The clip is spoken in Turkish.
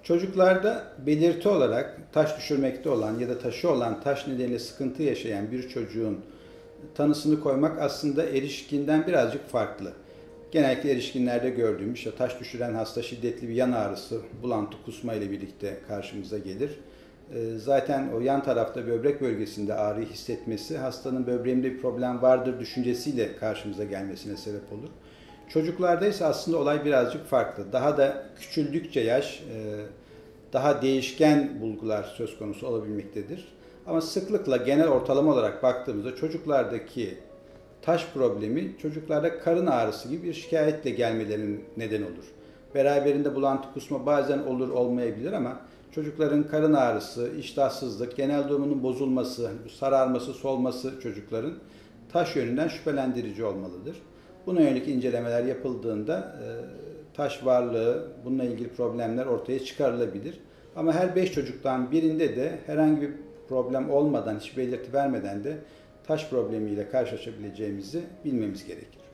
Çocuklarda belirti olarak taş düşürmekte olan ya da taşı olan taş nedeniyle sıkıntı yaşayan bir çocuğun tanısını koymak aslında erişkinden birazcık farklı. Genellikle erişkinlerde gördüğüm işte taş düşüren hasta şiddetli bir yan ağrısı, bulantı, kusma ile birlikte karşımıza gelir. Zaten o yan tarafta böbrek bölgesinde ağrıyı hissetmesi hastanın böbreğinde bir problem vardır düşüncesiyle karşımıza gelmesine sebep olur. Çocuklarda ise aslında olay birazcık farklı. Daha da küçüldükçe yaş, daha değişken bulgular söz konusu olabilmektedir. Ama sıklıkla genel ortalama olarak baktığımızda çocuklardaki taş problemi çocuklarda karın ağrısı gibi bir şikayetle gelmelerinin neden olur. Beraberinde bulantı kusma bazen olur olmayabilir ama çocukların karın ağrısı, iştahsızlık, genel durumunun bozulması, sararması, solması çocukların taş yönünden şüphelendirici olmalıdır. Buna yönelik incelemeler yapıldığında taş varlığı, bununla ilgili problemler ortaya çıkarılabilir. Ama her 5 çocuktan birinde de herhangi bir problem olmadan, hiç belirti vermeden de taş problemiyle karşılaşabileceğimizi bilmemiz gerekir.